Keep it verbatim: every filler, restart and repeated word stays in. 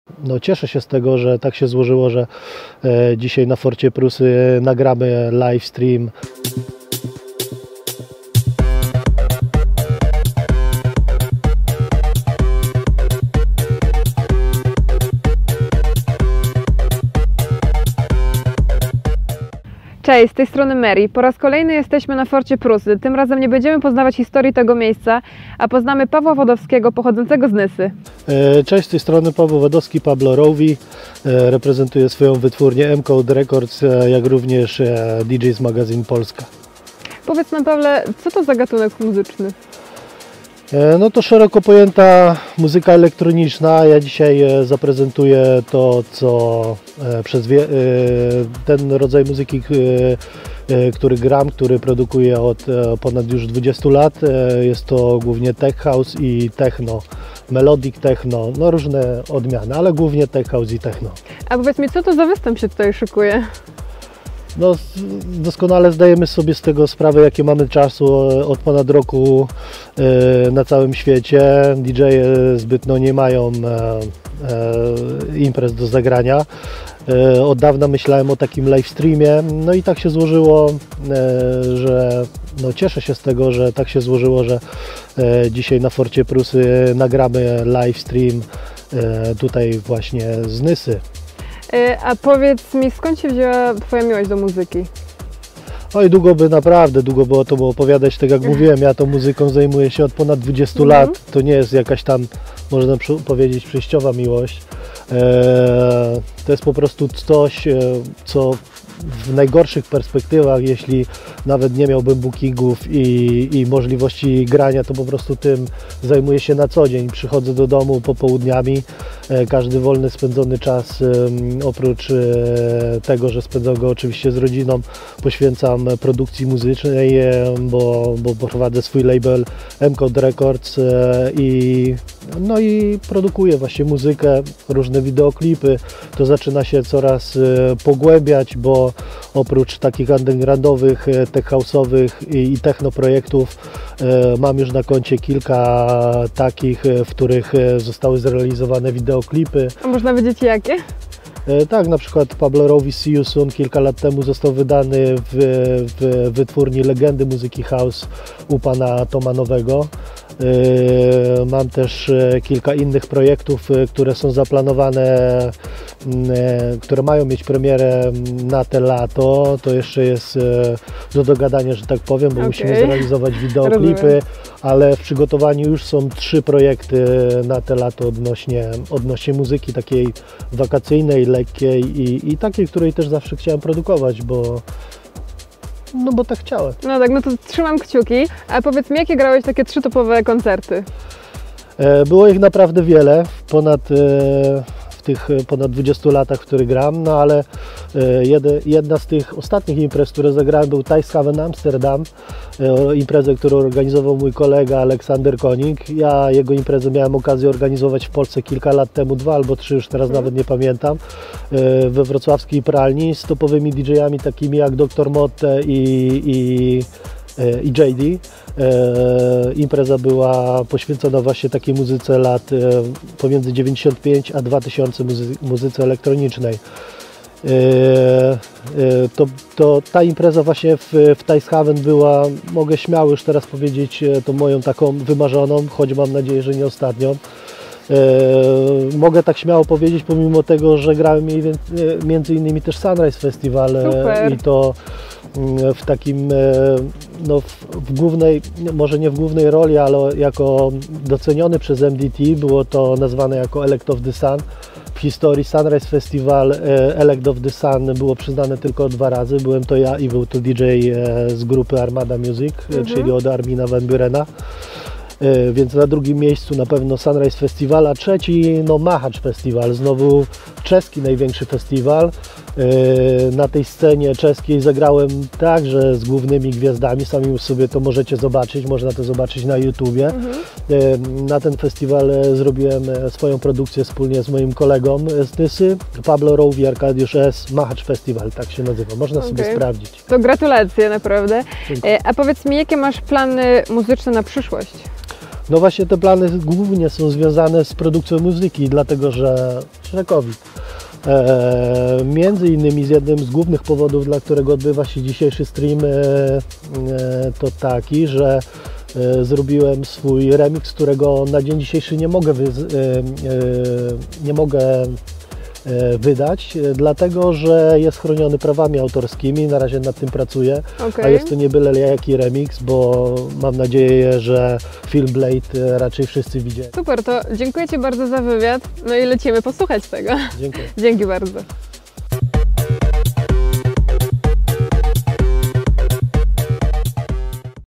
No, cieszę się z tego, że tak się złożyło, że e, dzisiaj na Forcie Prusy nagramy live stream. Cześć, z tej strony Mary. Po raz kolejny jesteśmy na Forcie Prusy. Tym razem nie będziemy poznawać historii tego miejsca, a poznamy Pawła Wodowskiego, pochodzącego z Nysy. Cześć, z tej strony Paweł Wodowski, Pablo Rowi. Reprezentuję swoją wytwórnię M-Code Records, jak również D J's Magazine Polska. Powiedz nam, Pawle, co to za gatunek muzyczny? No to szeroko pojęta muzyka elektroniczna. Ja dzisiaj zaprezentuję to, co przez wie... ten rodzaj muzyki, który gram, który produkuję od ponad już dwudziestu lat. Jest to głównie tech house i techno, melodic techno, no różne odmiany, ale głównie tech house i techno. A powiedz mi, co to za występ się tutaj szykuje? No, doskonale zdajemy sobie z tego sprawę, jakie mamy czasu od ponad roku na całym świecie. D J zbytnio nie mają imprez do zagrania. Od dawna myślałem o takim live streamie, no i tak się złożyło, że no cieszę się z tego, że tak się złożyło, że dzisiaj na Forcie Prusy nagramy live stream tutaj właśnie z Nysy. A powiedz mi, skąd się wzięła Twoja miłość do muzyki? Oj, długo by, naprawdę długo by o tym opowiadać, tak jak mówiłem, ja tą muzyką zajmuję się od ponad dwudziestu mm-hmm. lat, to nie jest jakaś tam, można powiedzieć, przejściowa miłość. Eee, to jest po prostu coś, co w najgorszych perspektywach, jeśli nawet nie miałbym bookingów i, i możliwości grania, to po prostu tym zajmuję się na co dzień. Przychodzę do domu popołudniami, e, każdy wolny spędzony czas, e, oprócz e, tego, że spędzam go oczywiście z rodziną, poświęcam produkcji muzycznej, e, bo, bo prowadzę swój label M-Code Records e, i, no i produkuję właśnie muzykę, różne wideoklipy. To zaczyna się coraz e, pogłębiać, bo oprócz takich undergroundowych, tech house'owych i techno projektów mam już na koncie kilka takich, w których zostały zrealizowane wideoklipy. A można wiedzieć jakie? Tak, na przykład Pablo Rowi See You Soon kilka lat temu został wydany w, w wytwórni legendy muzyki house u pana Toma Nowego. Mam też kilka innych projektów, które są zaplanowane, które mają mieć premierę na te lato. To jeszcze jest do dogadania, że tak powiem, bo okay. musimy zrealizować wideoklipy, Rozumiem. ale w przygotowaniu już są trzy projekty na te lato odnośnie, odnośnie muzyki takiej wakacyjnej, lekkiej i, i takiej, której też zawsze chciałem produkować, bo No bo tak chciałem. No tak, no to trzymam kciuki. A powiedz mi, jakie grałeś takie trzy topowe koncerty? Było ich naprawdę wiele, ponad, w tych ponad dwudziestu latach, w których gram, no ale jedna z tych ostatnich imprez, które zagrałem, był Tijshaven Amsterdam, imprezę, którą organizował mój kolega Aleksander Koning. Ja jego imprezę miałem okazję organizować w Polsce kilka lat temu, dwa albo trzy, już teraz hmm. nawet nie pamiętam, we wrocławskiej pralni z topowymi D J-ami takimi jak doktor Motte i, i, i J D. E, impreza była poświęcona właśnie takiej muzyce lat e, pomiędzy dziewięćdziesiąt pięć a dwa tysiące muzy muzyce elektronicznej. E, e, to, to ta impreza właśnie w, w Tijshaven była, mogę śmiało już teraz powiedzieć, to moją taką wymarzoną, choć mam nadzieję, że nie ostatnią. E, mogę tak śmiało powiedzieć, pomimo tego, że grałem między innymi też Sunrise Festival. Super. I to w takim, no w głównej, może nie w głównej roli, ale jako doceniony przez M D T, było to nazwane jako Elect of the Sun. W historii Sunrise Festival Elect of the Sun było przyznane tylko dwa razy. Byłem to ja i był to D J z grupy Armada Music, mhm. czyli od Armina Van Burena. Więc na drugim miejscu na pewno Sunrise Festival, a trzeci no Mahacz Festival, znowu czeski największy festiwal. Na tej scenie czeskiej zagrałem także z głównymi gwiazdami, sami już sobie to możecie zobaczyć, można to zobaczyć na YouTubie. Mhm. Na ten festiwal zrobiłem swoją produkcję wspólnie z moim kolegą z Nysy, Pablo Rowi, Arkadiusz S. Mahacz Festival, tak się nazywa, można okay. sobie sprawdzić. To gratulacje naprawdę. Dziękuję. A powiedz mi, jakie masz plany muzyczne na przyszłość? No właśnie te plany głównie są związane z produkcją muzyki, dlatego że, że COVID. E, między innymi z jednym z głównych powodów, dla którego odbywa się dzisiejszy stream, e, e, to taki, że e, zrobiłem swój remix, którego na dzień dzisiejszy nie mogę, wy, e, e, nie mogę e, wydać, e, dlatego że jest chroniony prawami autorskimi, na razie nad tym pracuję, Okay. a jest to nie byle jaki remix, bo mam nadzieję, że film Blade raczej wszyscy widzieli. Super, to dziękuję Ci bardzo za wywiad, no i lecimy posłuchać tego. Dziękuję. Dzięki bardzo.